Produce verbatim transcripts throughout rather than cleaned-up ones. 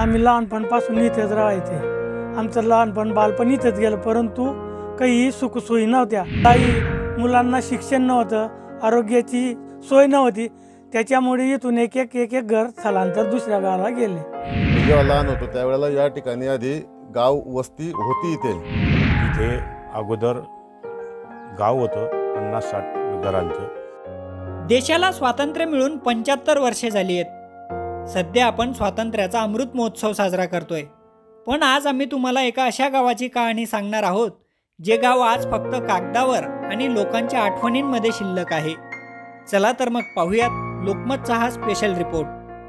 आम्ही लहानपणापासून इथेच राहायचे। आमचं लहानपण बालपण इथेच गेलं, परंतु काही सुखसोयी नव्हत्या। काही मुलांना शिक्षण नव्हतं, आरोग्याची सोय नव्हती, त्याच्यामुळे इथून एक एक एक एक घर स्थलांतर दुसऱ्या गावाला गेले। मी जेव्हा लहान होतो त्यावेळेला या ठिकाणी आधी गाव वस्ती होती। इथे इथे अगोदर गाव होतं पन्नास साठ घरांचं। देशाला स्वातंत्र्य मिळून पंच्याहत्तर वर्षे झाली आहेत। सध्या आपण स्वातंत्र्याचा अमृत महोत्सव साजरा करतोय, पण आज आम्ही तुम्हाला एका अशा गावाची कहाणी सांगणार आहोत जे गाव आज फक्त कागदावर आणि लोकांच्या आठवणींमध्ये शिल्लक आहे। चला तर मग पाहूयात लोकमतचा हा स्पेशल रिपोर्ट।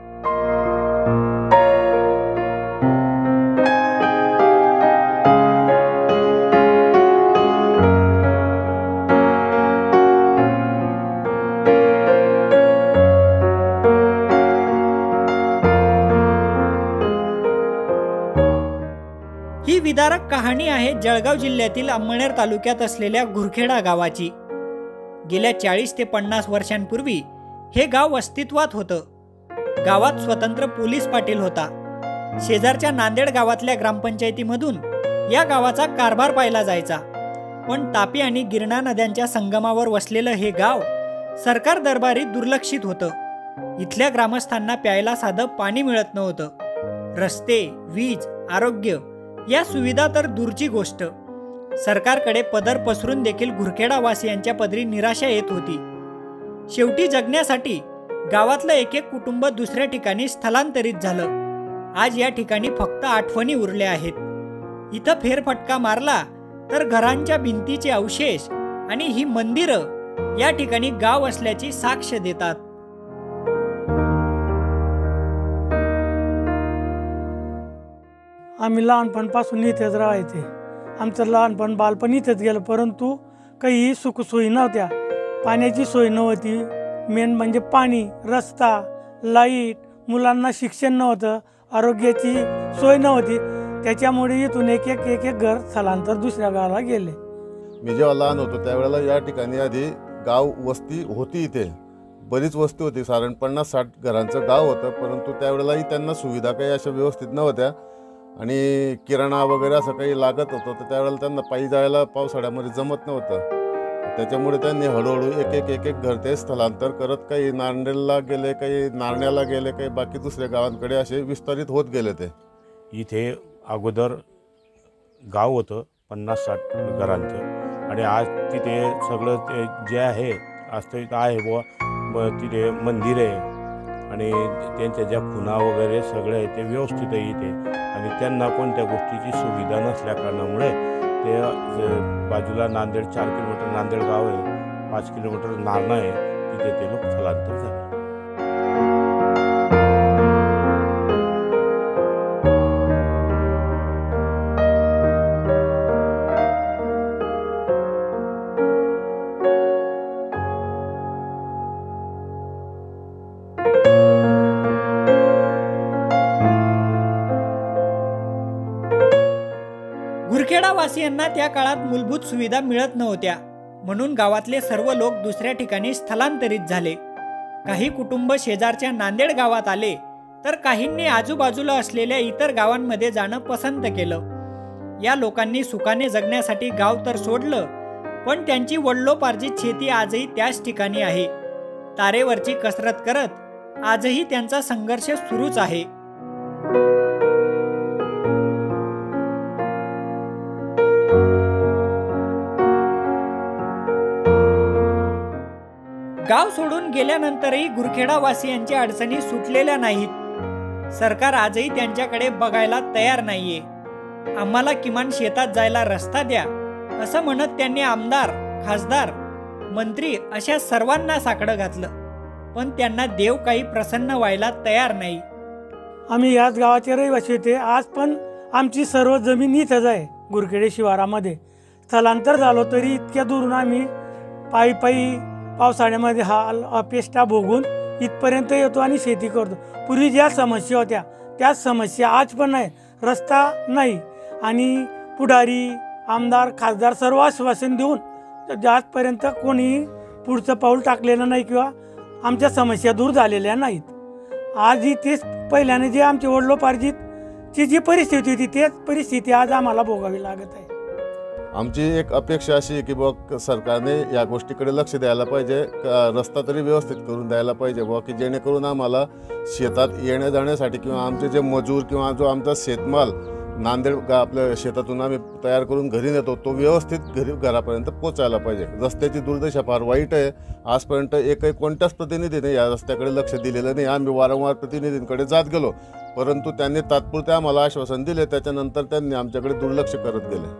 ही विदारक कहाणी आहे जळगाव जिल्ह्यातील अंमळनेर तालुक्यात असलेल्या घुरखेडा गावाची। गेल्या चाळीस ते पन्नास वर्षांपूर्वी हे गाव अस्तित्वात होतं। गावात स्वतंत्र पोलीस पाटील होता। शेजारच्या नांदेड गावातल्या ग्रामपंचायतीमधून या गावाचा कारभार पाहिला जायचा, पण तापी आणि गिरणा नद्यांच्या संगमावर वसलेलं हे गाव सरकार दरबारी दुर्लक्षित होतं। इथल्या ग्रामस्थांना प्यायला साधं पाणी मिळत नव्हतं। रस्ते, वीज, आरोग्य या सुविधा तर दूरची गोष्ट। सरकारकडे पदर पसरून देखील घुरखेडावासियांच्या पदरी निराशा येत होती। शेवटी जगण्यासाठी गावातलं एक एक कुटुंब दुसऱ्या ठिकाणी स्थलांतरित झालं। आज या ठिकाणी फक्त आठवणी उरल्या आहेत। इथं फेरफटका मारला तर घरांच्या भिंतीचे अवशेष आणि ही मंदिरं या ठिकाणी गाव असल्याची साक्ष देतात। आम्ही लहानपणापासून इथेच राहायचे। आमचं लहानपण बालपण इथेच गेलं, परंतु काही सुखसोयी नव्हत्या। पाण्याची सोय नव्हती, मेन म्हणजे पाणी, रस्ता, लाईट, मुलांना शिक्षण नव्हतं, आरोग्याची सोय नव्हती, त्याच्यामुळे इथून एक एक एक एक घर स्थलांतर दुसऱ्या गावाला गेले। मी जेव्हा लहान होतो त्यावेळेला या ठिकाणी आधी गाव वस्ती होती। इथे बरीच वस्ती होती, साधारण पन्नास साठ घरांचं गाव होतं, परंतु त्यावेळेलाही त्यांना सुविधा काही अशा व्यवस्थित नव्हत्या आणि किराणा वगैरे असं काही लागत होतं, तर त्यावेळेला त्यांना पायी जायला पावसाळ्यामध्ये जमत नव्हतं। त्याच्यामुळे त्यांनी हळूहळू एक एक एक एक घर ते स्थलांतर करत काही नांदेडला गेले, काही नारण्याला गेले, काही बाकी दुसऱ्या गावांकडे असे विस्तारित होत गेले। ते इथे अगोदर गाव होतं पन्नास साठ घरांचं आणि आज तिथे सगळं ते जे आहे आज ते आहे बुवा, तिथे मंदिर आहे आणि त्यांच्या ज्या खुणा वगैरे सगळे आहे ते व्यवस्थित आहे इथे। आणि त्यांना कोणत्या गोष्टीची सुविधा नसल्या कारणामुळे ते बाजूला नांदेड चार किलोमीटर नांदेड गाव आहे, पाच किलोमीटर नारणा आहे, तिथे ते लोक स्थलांतर झाले। घुरखेडावासियांना त्या काळात मूलभूत सुविधा मिळत नव्हत्या, म्हणून गावातले सर्व लोक दुसऱ्या ठिकाणी स्थलांतरित झाले। काही कुटुंब शेजारच्या नांदेड गावात आले, तर काहींनी आजूबाजूला असलेल्या इतर गावांमध्ये जाणं पसंत केलं। या लोकांनी सुखाने जगण्यासाठी गाव तर सोडलं, पण त्यांची वडिलोपार्जित शेती आजही त्याच ठिकाणी आहे। तारेवरची कसरत करत आजही त्यांचा संघर्ष सुरूच आहे। गाव सोडून गेल्यानंतरही घुरखेडावासियांच्या अडचणी सुटलेल्या नाहीत। सरकार आजही त्यांच्याकडे बघायला तयार नाहीये। आम्हाला किमान शेतात जायला रस्ता द्या असं म्हणत त्यांनी आमदार, खासदार, मंत्री अशा सर्वांना साकडं घातलं, पण त्यांना देव काही प्रसन्न व्हायला तयार नाही। आम्ही याच गावाचे रहिवासी होते। आज पण आमची सर्व जमीन इथेच आहे घुरखेडे शिवारामध्ये। स्थलांतर झालो तरी इतक्या दूरून आम्ही पायी पायी पावसाळ्यामध्ये हाल अपेष्टा भोगून इथपर्यंत येतो आणि शेती करतो। पूर्वी ज्या समस्या होत्या त्याच समस्या आज पण आहे। रस्ता नाही आणि पुढारी, आमदार, खासदार सर्व आश्वासन देऊन आजपर्यंत कोणी पुढचं पाऊल टाकलेलं नाही किंवा आमच्या समस्या दूर झालेल्या नाहीत। आजही तेच पहिल्याने जे आमचे वडिलोपार्जित ची जी परिस्थिती होती तेच परिस्थिती आज आम्हाला भोगावी लागत आहे. आमची एक अपेक्षा अशी आहे की बुवा सरकारने या गोष्टीकडे लक्ष द्यायला पाहिजे, रस्ता तरी व्यवस्थित करून द्यायला पाहिजे बुवा, की जेणेकरून आम्हाला शेतात येण्या जाण्यासाठी किंवा आमचे जे मजूर किंवा जो आमचा शेतमाल नांदेड गा आपल्या शेतातून आम्ही तयार करून घरी नेतो तो व्यवस्थित घरी घरापर्यंत पोचायला पाहिजे. रस्त्याची दुर्दशा फार वाईट आहे. आजपर्यंत एकही कोणत्याच प्रतिनिधीने या रस्त्याकडे लक्ष दिलेलं नाही. आम्ही वारंवार प्रतिनिधींकडे जात गेलो, परंतु त्यांनी तात्पुरते आम्हाला आश्वासन दिले, त्याच्यानंतर त्यांनी आमच्याकडे दुर्लक्ष करत गेले.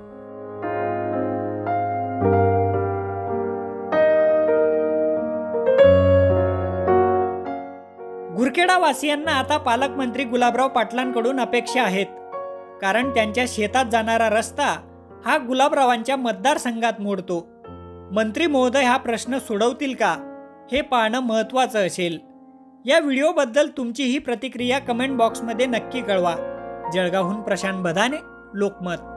गुरखेडा वासियांना आता पालकमंत्री गुलाबराव पाटलांकडून अपेक्षा आहेत, कारण त्यांच्या शेतात जाणारा रस्ता हा गुलाबरावांच्या मतदारसंघात मोडतो. मंत्री महोदय हा प्रश्न सोडवतील का हे पाहणं महत्त्वाचं असेल. या व्हिडिओबद्दल तुमची ही प्रतिक्रिया कमेंट बॉक्समध्ये नक्की कळवा. जळगावहून प्रशांत बधाने, लोकमत.